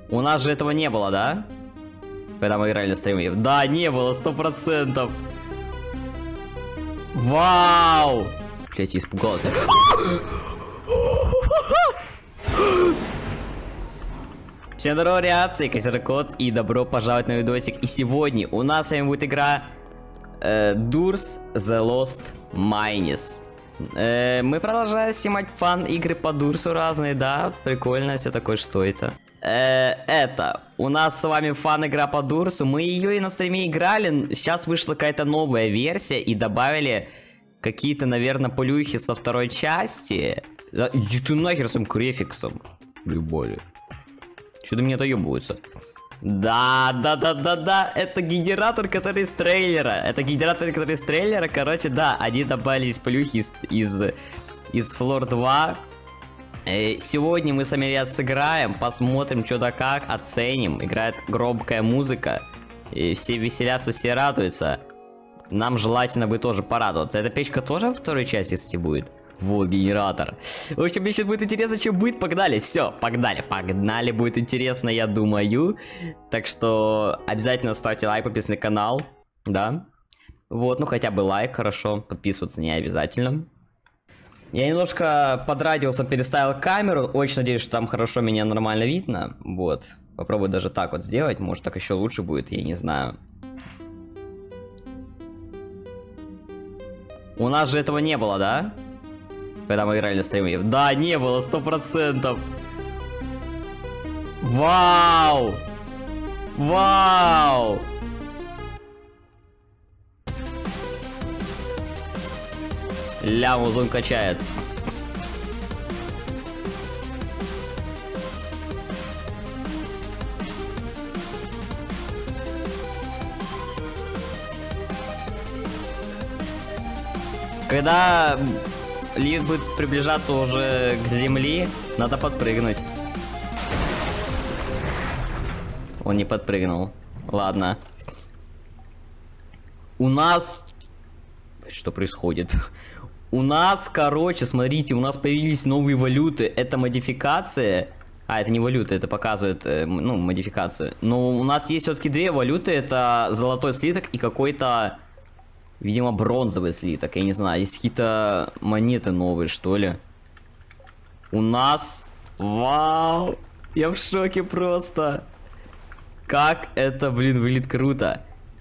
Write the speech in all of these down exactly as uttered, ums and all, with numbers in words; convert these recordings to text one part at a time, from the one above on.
У нас же этого не было, да? Когда мы играли на стриме. Да, не было, сто процентов. Вау! Блять, я испугался. Всем здорово, реакции, Косеркот, и добро пожаловать на видосик. И сегодня у нас с вами будет игра э, Doors The Lost Mines. Э, мы продолжаем снимать фан-игры по Дурсу разные, да? Прикольно, все такое, что это? Э, это, у нас с вами фан-игра по Дурсу, мы ее и на стриме играли, сейчас вышла какая-то новая версия и добавили какие-то, наверное, полюхи со второй части. Иди ты нахер с этим крефиксом. Люболи. Что-то мне доебываются. Да, да, да, да, да, это генератор, который из трейлера. Это генератор, который из трейлера, короче, да, они добавили из полюхи из, из, из Floor два. Э, сегодня мы с вами сыграем, посмотрим, что да как, оценим. Играет громкая музыка, и все веселятся, все радуются. Нам желательно бы тоже порадоваться. Эта печка тоже во второй части, кстати, будет? Вот генератор. В общем, мне сейчас будет интересно, что будет. Погнали, все, погнали, погнали. Будет интересно, я думаю. Так что обязательно ставьте лайк, подписывайтесь на канал. Да. Вот, ну хотя бы лайк, хорошо. Подписываться не обязательно. Я немножко под радиусом переставил камеру. Очень надеюсь, что там хорошо меня нормально видно. Вот. Попробую даже так вот сделать. Может, так еще лучше будет, я не знаю. У нас же этого не было, да? Когда мы играли на стриме. Да, не было, сто процентов. Вау! Вау! Ля, музон качает. Когда лифт будет приближаться уже к земле, надо подпрыгнуть. Он не подпрыгнул. Ладно. У нас... Что происходит? У нас, короче, смотрите, у нас появились новые валюты. Это модификация. А, это не валюта, это показывает, ну, модификацию. Но у нас есть все-таки две валюты. Это золотой слиток и какой-то... Видимо, бронзовый слиток, я не знаю, есть какие-то монеты новые, что ли. У нас... Вау! Я в шоке просто. Как это, блин, выглядит круто.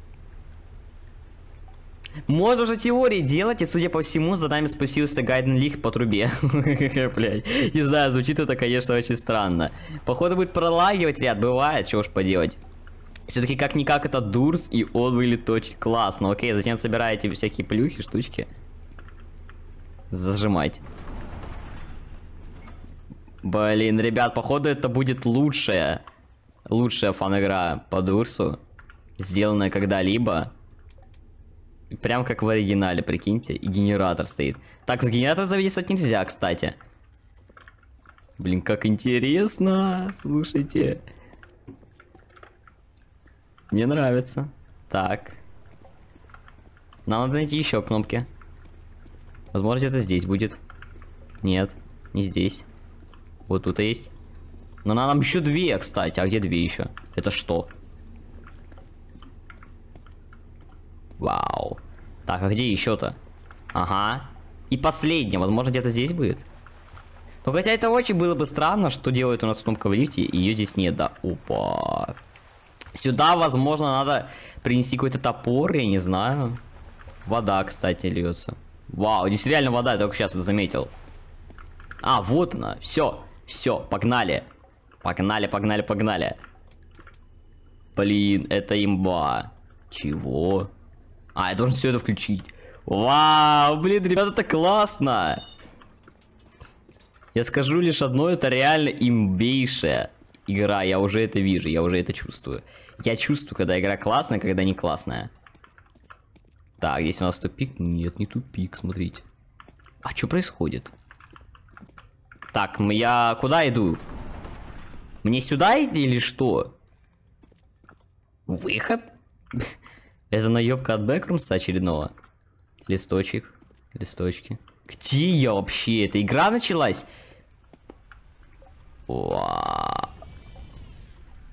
Можно уже теории делать, и, судя по всему, за нами спустился Гайден Лих по трубе. Блять, не знаю, звучит это, конечно, очень странно. Походу будет пролагивать ряд, бывает, чего уж поделать. Все-таки как-никак это Дурс, и он выглядит очень классно. Окей, зачем собираете всякие плюхи, штучки? Зажимать. Блин, ребят, походу это будет лучшая, лучшая фан-игра по Дурсу, сделанная когда-либо. Прям как в оригинале, прикиньте, и генератор стоит. Так, генератор зависать нельзя, кстати. Блин, как интересно, слушайте. Мне нравится. Так. Нам надо найти еще кнопки. Возможно, где-то здесь будет. Нет, не здесь. Вот тут есть. Но нам еще две, кстати. А где две еще? Это что? Вау. Так, а где еще-то? Ага. И последняя. Возможно, где-то здесь будет. Но хотя это очень было бы странно, что делает у нас кнопка в лифте. Ее здесь нет, да. Опа. Сюда, возможно, надо принести какой-то топор, я не знаю. Вода, кстати, льется. Вау, здесь реально вода, я только сейчас это заметил. А, вот она. Все, все, погнали. Погнали, погнали, погнали. Блин, это имба. Чего? А, я должен все это включить. Вау, блин, ребята, это классно. Я скажу лишь одно, это реально имбейшая игра, я уже это вижу, я уже это чувствую. Я чувствую, когда игра классная, когда не классная. Так, здесь у нас тупик. Нет, не тупик, смотрите. А что происходит? Так, я куда иду? Мне сюда идти или что? Выход? Это наебка от Бэкрумса очередного. Листочек. Листочки. Где я вообще? Эта игра началась? Вау.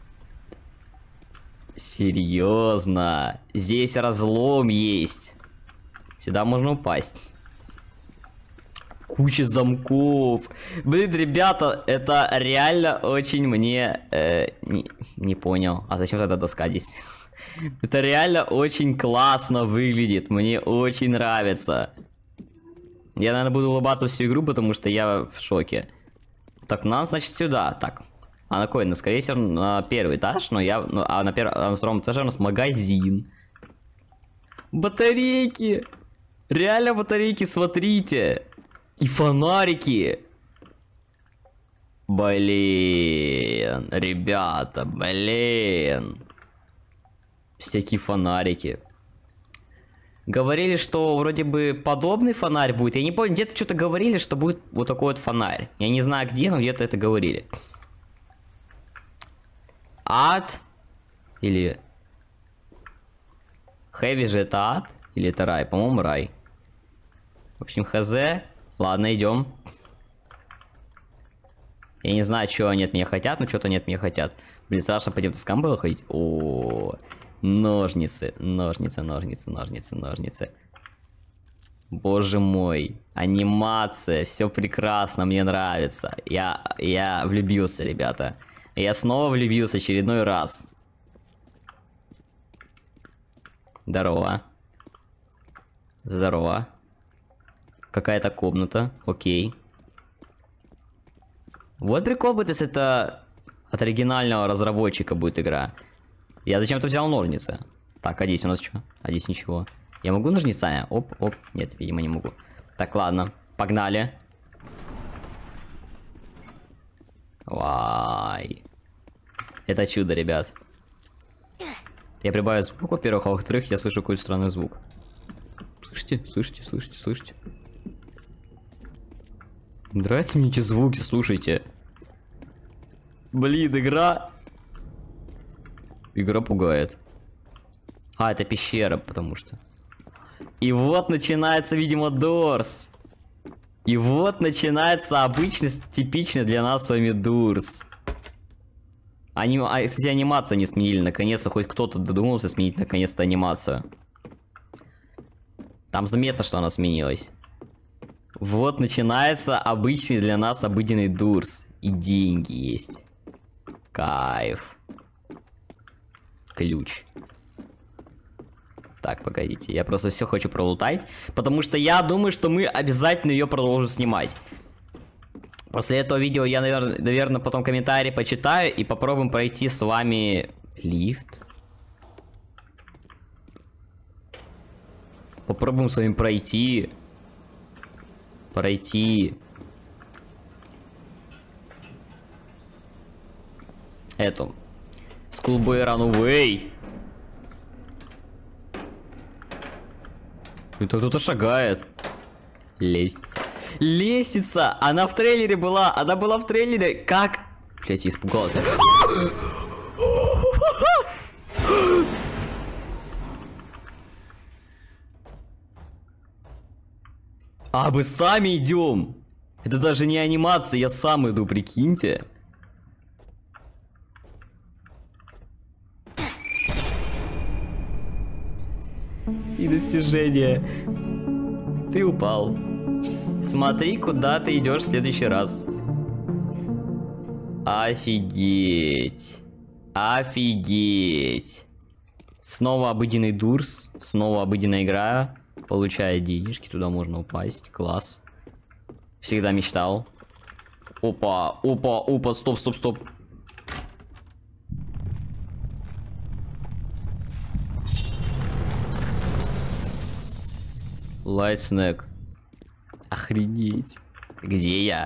Серьезно. Здесь разлом есть. Сюда можно упасть. Куча замков. Блин, ребята, это реально очень мне... Э, не, не понял. А зачем тогда доска здесь? Это реально очень классно выглядит. Мне очень нравится. Я, наверное, буду улыбаться всю игру, потому что я в шоке. Так, нам, значит, сюда. Так. А на какой? Ну, скорее всего, на первый этаж. Но я... Ну, а на, первом, а на втором этаже у нас магазин. Батарейки. Реально батарейки, смотрите. И фонарики. Блин. Ребята, блин. Всякие фонарики. Говорили, что вроде бы подобный фонарь будет. Я не помню, где-то что-то говорили, что будет вот такой вот фонарь. Я не знаю где, но где-то это говорили. Ад? Или... Хэви же это ад? Или это рай? По-моему, рай. В общем, хз. Ладно, идем. Я не знаю, что они от меня хотят, но что-то они от меня хотят. Блин, страшно по доскам было ходить. О, ножницы, ножницы, ножницы, ножницы, ножницы. Боже мой, анимация, все прекрасно, мне нравится. Я, я влюбился, ребята. Я снова влюбился очередной раз. Здорово. Здорово. Какая-то комната, окей. Вот прикол будет, если это от оригинального разработчика будет игра. Я зачем-то взял ножницы. Так, а здесь у нас что? А здесь ничего. Я могу ножницами? Оп, оп. Нет, видимо, не могу. Так, ладно. Погнали. Вай. Это чудо, ребят. Я прибавил звук, во-первых, а во-вторых, я слышу какой-то странный звук. Слышите? Слышите? Слышите? Слышите? Нравятся мне эти звуки, слушайте. Блин, игра... Игра пугает. А, это пещера, потому что... И вот начинается, видимо, Дорс. И вот начинается обычный, типичный для нас с вами Дурс. Они, а, кстати, анимацию не сменили, наконец-то хоть кто-то додумался сменить наконец-то анимацию. Там заметно, что она сменилась. Вот начинается обычный для нас обыденный Дурс. И деньги есть. Кайф. Ключ. Так, погодите, я просто все хочу пролутать, потому что я думаю, что мы обязательно ее продолжим снимать. После этого видео я, наверное, наверное, потом комментарии почитаю и попробуем пройти с вами лифт. Попробуем с вами пройти. Пройти. Эту. Schoolboy Runaway. Это кто-то шагает. Лестница. Лестница! Она в трейлере была! Она была в трейлере! Как? Блять, я испугался. А мы сами идем! Это даже не анимация, я сам иду, прикиньте. И достижение. Ты упал. Смотри, куда ты идешь в следующий раз. Офигеть. Офигеть. Снова обыденный Дурс. Снова обыденная игра. Получая денежки, туда можно упасть. Класс. Всегда мечтал. Опа, опа, опа, стоп, стоп, стоп. Light Snack. Охренеть. Где я?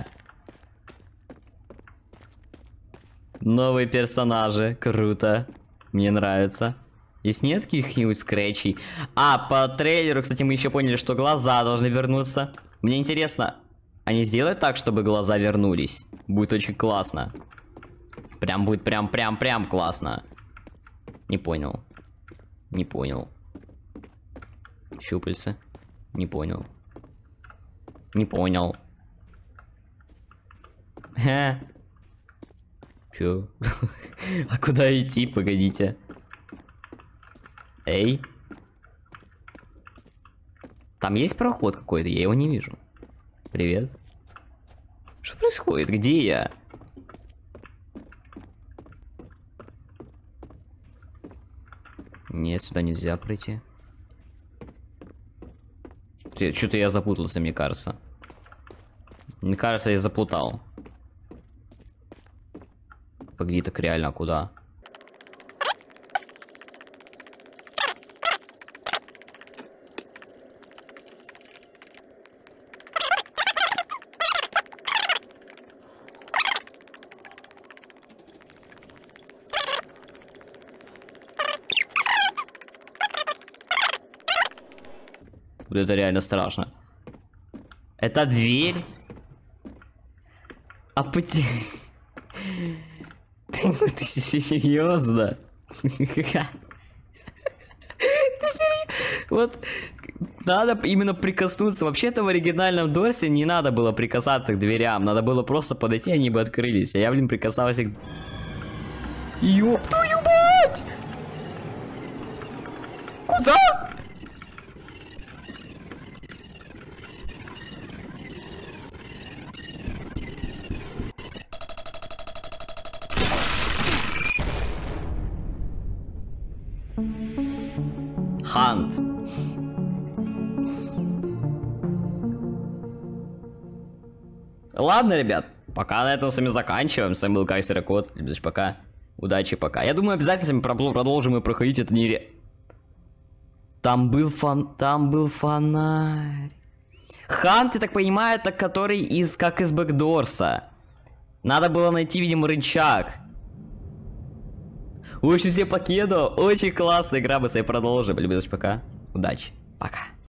Новые персонажи. Круто. Мне нравится. Здесь нет каких-нибудь скретчей. А, по трейлеру, кстати, мы еще поняли, что глаза должны вернуться. Мне интересно, они сделают так, чтобы глаза вернулись? Будет очень классно. Прям будет прям-прям-прям классно. Не понял. Не понял. Щупальца. Не понял. Не понял. Хе. Чё? А куда идти? Погодите. Эй. Там есть проход какой-то, я его не вижу. Привет. Что происходит? Где я? Нет, сюда нельзя пройти. Что-то я запутался, мне кажется. Мне кажется, я заплутал. Погоди, так реально, куда? Это реально страшно. Это дверь? А пути... Ты, ты серьезно? Ты серьезно? Вот надо именно прикоснуться. Вообще-то в оригинальном Дорсе не надо было прикасаться к дверям. Надо было просто подойти, они бы открылись. А я, блин, прикасался к... Ёб твою мать! Куда? Хант. Ладно, ребят, пока на этом с вами заканчиваем. С вами был Кайсерокот. Пока. Удачи, пока. Я думаю, обязательно с вами продолжим и проходить это не... Там был фон... Там был фонарь. Хант, я так понимаю, это который из... Как из Бэкдорса. Надо было найти, видимо, рычаг. Очень все покеду. Очень классная игра, мы с вами продолжим. Любите, пока. Удачи. Пока.